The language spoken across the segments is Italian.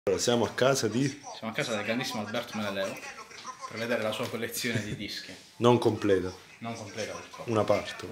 Allora, siamo a casa di... Siamo a casa del grandissimo Alberto Meneleo per vedere la sua collezione di dischi. non completa, Non completa purtroppo. una parte.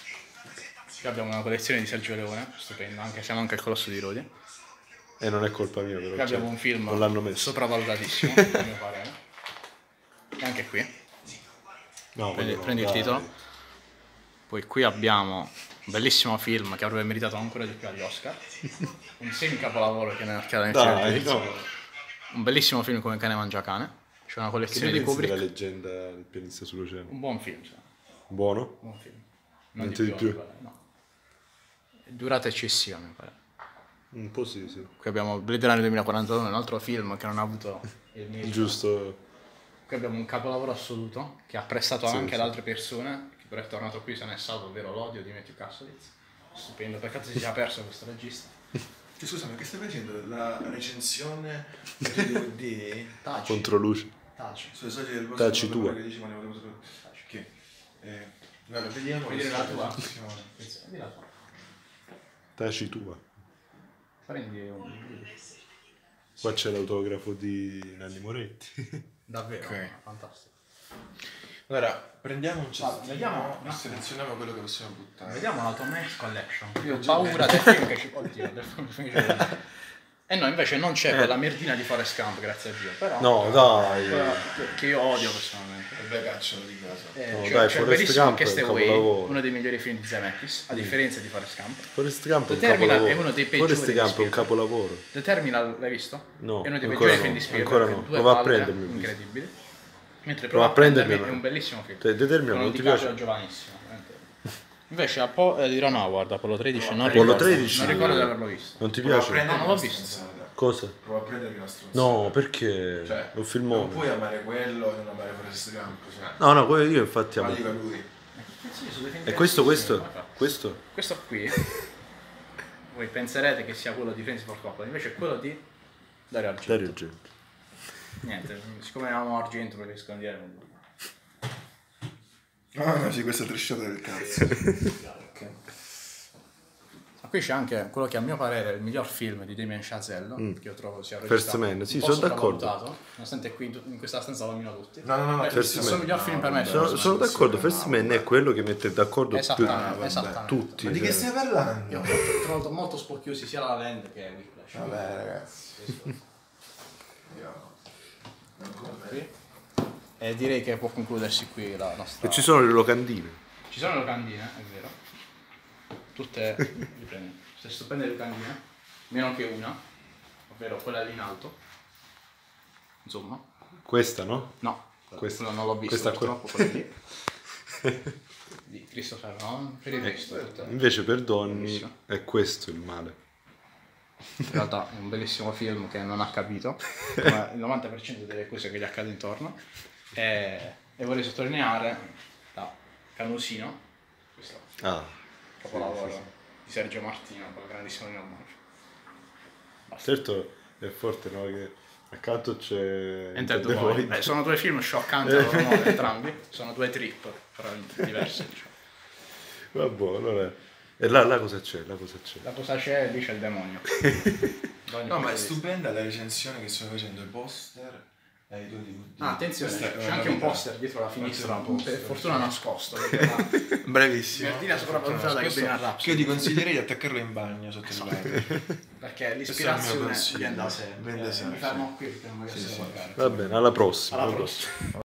Qui abbiamo una collezione di Sergio Leone, stupenda, siamo anche al Colosso di Rodi. E non è colpa mia però. Qui abbiamo un film non l'hanno messo. sopravvalutatissimo, a mio parere. E anche qui. No, Prendi il titolo. Poi qui abbiamo un bellissimo film che avrebbe meritato ancora di più agli Oscar. Un semi-capolavoro che ne ha Dai, no. Un bellissimo film come Cane mangia cane. C'è una Che collezione ne di pensi Kubrick. della leggenda del pianista sull'oceano? Un buon film, cioè. Buono? Buon film. Niente di più. mi pare, no. Durata eccessiva, mi pare. Un po' sì. Qui abbiamo Blade Runner 2049, un altro film che non ha avuto il merito. Giusto. Qui abbiamo un capolavoro assoluto che ha prestato anche ad altre persone, che però è tornato qui, se ne è stato, ovvero L'odio di Matthew Kassovitz. Stupendo, peccato si sia perso questo regista. Scusami, che stai facendo? La recensione del DVD? Taci. Controluce. Taci. Sulle soglie del bosco. Taci tua. Che dici, ma ne volevo sapere. Che? Guarda, vediamo. Vuoi dire la tua? Sì. Di la tua. Taci tua. Prendi un... Qua c'è l'autografo di Nanni Moretti. Davvero? Ok. Fantastico. Allora, prendiamo un cestino vediamo- e selezioniamo quello che possiamo buttare. Vediamo la Tom Hanks Collection. Io ho paura del film che ci oddio, del film che ci vuole. E no, invece non c'è quella merdina di Forrest Gump, grazie a Dio. Però, No, dai. che io odio personalmente. E beh, caccialo di casa. No, C'è dai, c'è il Forrest bellissimo Gump è un Castaway, capolavoro. uno dei migliori film di Zemeckis, a differenza di Forrest Gump. Forrest Gump è un The Terminal capolavoro. è uno dei peggiori Forrest di Gump è un Spielberg. capolavoro. The Terminal l'hai visto? No, È uno dei ancora peggiori no, film di Spielberg. ancora no. Due Prova a palle prendermi. incredibili. Mentre Prova a Prova a prendermi prendermi, è un bellissimo film. The Terminal Con non ti DiCaprio piace? giovanissimo. veramente. Invece di Ron Howard, Apollo 13, non Apollo ricordo, 13, non ricordo di averlo visto. Non ti Prova a piace? prendermi No, non l'ho una visto. stronzata. Cosa? Prova a prendermi una stronzata. No, perché? Cioè, è un non filmone. puoi amare quello e non amare Forrest Gump. Cioè. No, quello io infatti Ma amo. dico a lui. E questo? Questo? Questo qui, voi penserete che sia quello di Francis Ford Coppola, invece è quello di Dario Argento. Dario Argento. Niente, siccome amo Argento preferisco dire nulla. Ah, no, sì, questa tresciata del cazzo. Ok. Ma qui c'è anche quello che a mio parere è il miglior film di Damien Chazelle, che io trovo sia First Man, sì, sono d'accordo. Nonostante qui in questa stanza lo nomino tutti. No, il First suo Man. miglior film per me è Sono First Man. d'accordo, First Man è quello che mette d'accordo Esattamente. tutti. Ma di che stai parlando? Io ho trovato molto spocchiosi sia La La Land che Whiplash. Vabbè, ragazzi. Io... Qui. E direi che può concludersi qui la nostra... E ci sono le locandine. Ci sono le locandine, è vero. Tutte riprendi. Queste stupende locandine, meno che una, ovvero quella lì in alto. Insomma. Questa, no? No, Questa. quella non l'ho vista, Questa qua. purtroppo quella lì. Di Christopher Nolan, per il resto è tutta... Invece per Donny Bellissimo. è questo il male. In realtà è un bellissimo film che non ha capito, come il 90% delle cose che gli accade intorno. E vorrei sottolineare da Canusino, questo Ah, capolavoro di Sergio Martino con il grandissimo Nino Manfred. certo è forte, no? Che accanto c'è Enter the The Void. Void. Sono due film scioccanti a loro modo entrambi, sono due trip però diverse. Cioè. Vabbè, allora... E là cosa c'è? La cosa c'è? Lì c'è il demonio. No, ma è stupenda la recensione che sto facendo, i poster e i due DVD. Ah, attenzione, Questa è c'è una anche un novità. poster dietro la finestra, Questo è un per poster, fortuna sì. nascosto. Perché Bravissimo. Verdina sopravvalutata che viene a Rhapsody. Che io ti consiglierei di attaccarlo in bagno sotto il letto. Perché Questo è il mio l'ispirazione consiglio. viene da sé. Viene da sé, Mi sì. fermo qui perché non voglio essere volgare. Va bene, alla prossima. Alla prossima.